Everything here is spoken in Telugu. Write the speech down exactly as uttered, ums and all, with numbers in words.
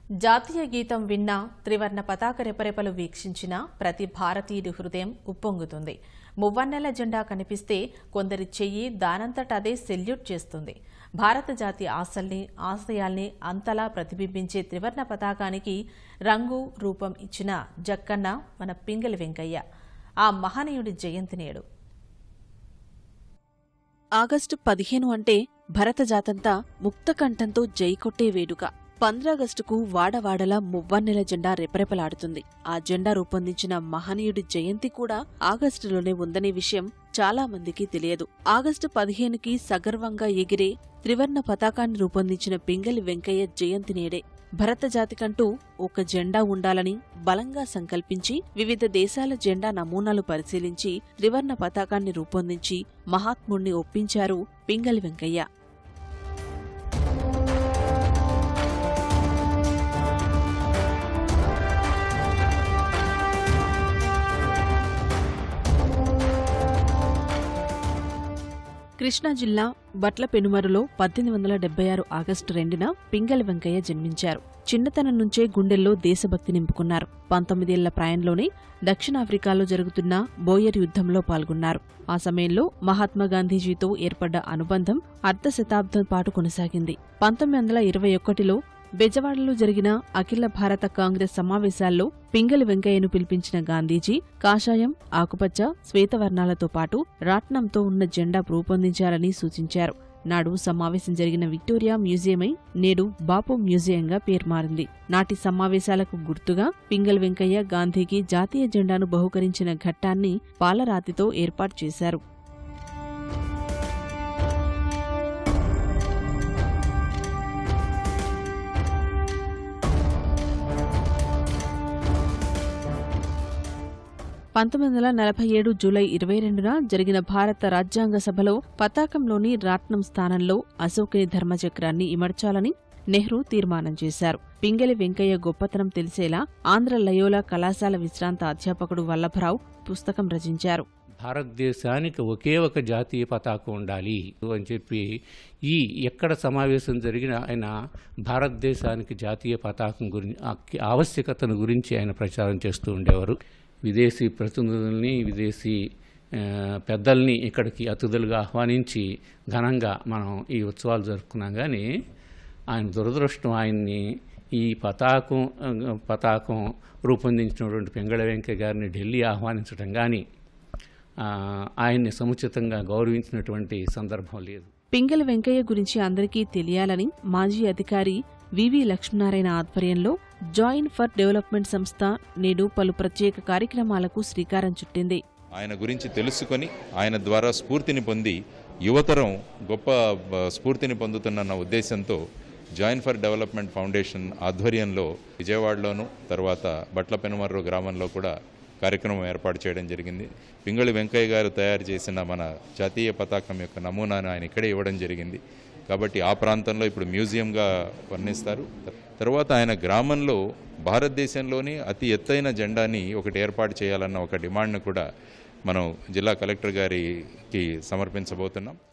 జాతీయ గీతం విన్నా, త్రివర్ణ పతాక రెపరెపలు వీక్షించినా ప్రతి భారతీయుడి హృదయం ఉప్పొంగుతుంది. మువ్వన్నెల జెండా కనిపిస్తే కొందరి చెయ్యి దానంతట అదే సెల్యూట్ చేస్తుంది. భారత జాతి ఆశల్ని, ఆశయాల్ని అంతలా ప్రతిబింబించే త్రివర్ణ పతాకానికి రంగు, రూపం ఇచ్చిన జక్కన్న మన పింగళి వెంకయ్య. ఆ మహనీయుడి జయంతి నేడు. ఆగస్టు పదిహేను అంటే భరత జాతంతా ముక్తకంఠంతో జై కొట్టే వేడుక. పంద్రాగస్టుకు వాడవాడలా మువ్వన్నెల జెండా రెపరెపలాడుతుంది. ఆ జెండా రూపొందించిన మహనీయుడి జయంతి కూడా ఆగస్టులోనే ఉందనే విషయం చాలా మందికి తెలియదు. ఆగస్టు పదిహేనుకి సగర్వంగా ఎగిరే త్రివర్ణ పతాకాన్ని రూపొందించిన పింగళి వెంకయ్య జయంతి నేడే. భరత జాతికంటూ ఒక జెండా ఉండాలని బలంగా సంకల్పించి వివిధ దేశాల జెండా నమూనాలు పరిశీలించి త్రివర్ణ పతాకాన్ని రూపొందించి మహాత్ముణ్ణి ఒప్పించారు పింగళి వెంకయ్య. కృష్ణా జిల్లా బట్ల పెనుమరులో పద్దెనిమిది వందల డెబ్బై ఆరు ఆగస్టు రెండున పింగళి వెంకయ్య జన్మించారు. చిన్నతనం నుంచే గుండెల్లో దేశభక్తి నింపుకున్నారు. పంతొమ్మిదేళ్ల ప్రాయంలోనే దక్షిణాఫ్రికాలో జరుగుతున్న బోయర్ యుద్ధంలో పాల్గొన్నారు. ఆ సమయంలో మహాత్మా గాంధీజీతో ఏర్పడ్డ అనుబంధం అర్ధ శతాబ్దం పాటు కొనసాగింది. పంతొమ్మిది వందల ఇరవై ఒకటిలో బెజవాడలో జరిగిన అఖిల భారత కాంగ్రెస్ సమావేశాల్లో పింగళి వెంకయ్యను పిలిపించిన గాంధీజీ కాషాయం, ఆకుపచ్చ, శ్వేతవర్ణాలతో పాటు రాట్నంతో ఉన్న జెండా రూపొందించాలని సూచించారు. నాడు సమావేశం జరిగిన విక్టోరియా మ్యూజియమై నేడు బాపు మ్యూజియంగా పేరు మారింది. నాటి సమావేశాలకు గుర్తుగా పింగళి వెంకయ్య గాంధీకి జాతీయ జెండాను బహూకరించిన ఘట్టాన్ని పాలరాతితో ఏర్పాటు చేశారు. పంతొమ్మిది వందల నలభై ఏడు జూలై ఇరవై రెండున జరిగిన భారత రాజ్యాంగ సభలో పతాకంలోని రాట్నం స్థానంలో అశోకుని ధర్మచక్రాన్ని ఇమర్చాలని నెహ్రూ తీర్మానం చేశారు. పింగళి వెంకయ్య గొప్పతనం తెలిసేలా ఆంధ్ర లయోలా కళాశాల విశ్రాంత అధ్యాపకుడు వల్లభరావు పుస్తకం రచించారు. భారతదేశానికి ఒకే ఒక జాతీయ పతాకం ఉండాలి అని చెప్పి ఈ ఎక్కడ సమావేశం జరిగినా ఆయన భారతదేశానికి జాతీయ పతాకం గురించి ఆవశ్యకతను గురించి ఆయన ప్రచారం చేస్తూ ఉండేవారు. విదేశీ ప్రతినిధుల్ని, విదేశీ పెద్దల్ని ఇక్కడికి అతిథులుగా ఆహ్వానించి ఘనంగా మనం ఈ ఉత్సవాలు జరుపుకున్నాం. కానీ ఆయన దురదృష్టం, ఆయన్ని ఈ పతాకం పతాకం రూపొందించినటువంటి పింగళి వెంకయ్య గారిని ఢిల్లీ ఆహ్వానించడం కానీ ఆయన్ని సముచితంగా గౌరవించినటువంటి సందర్భం లేదు. పింగళి వెంకయ్య గురించి అందరికీ తెలియాలని మాజీ అధికారి వివి లక్ష్మీనారాయణ ఆధ్వర్యంలో జాయిన్ ఫర్ డెవలప్మెంట్ సంస్థ నేడు పలు ప్రత్యేక కార్యక్రమాలకు శ్రీకారం చుట్టింది. ఆయన గురించి తెలుసుకొని ఆయన ద్వారా స్ఫూర్తిని పొంది యువతరం గొప్ప స్ఫూర్తిని పొందుతున్న ఉద్దేశంతో జాయిన్ ఫర్ డెవలప్మెంట్ ఫౌండేషన్ ఆధ్వర్యంలో విజయవాడలోను తర్వాత బట్ల పెనుమర్రు గ్రామంలో కూడా కార్యక్రమం ఏర్పాటు చేయడం జరిగింది. పింగళి వెంకయ్య గారు తయారు చేసిన మన జాతీయ పతాకం యొక్క నమూనాను ఆయన ఇక్కడే ఇవ్వడం జరిగింది. కాబట్టి ఆ ప్రాంతంలో ఇప్పుడు మ్యూజియంగా వర్ణిస్తారు. తర్వాత ఆయన గ్రామంలో భారతదేశంలోని అతి ఎత్తైన జెండాని ఒకటి ఏర్పాటు చేయాలన్న ఒక డిమాండ్ను కూడా మనం జిల్లా కలెక్టర్ గారికి సమర్పించబోతున్నాం.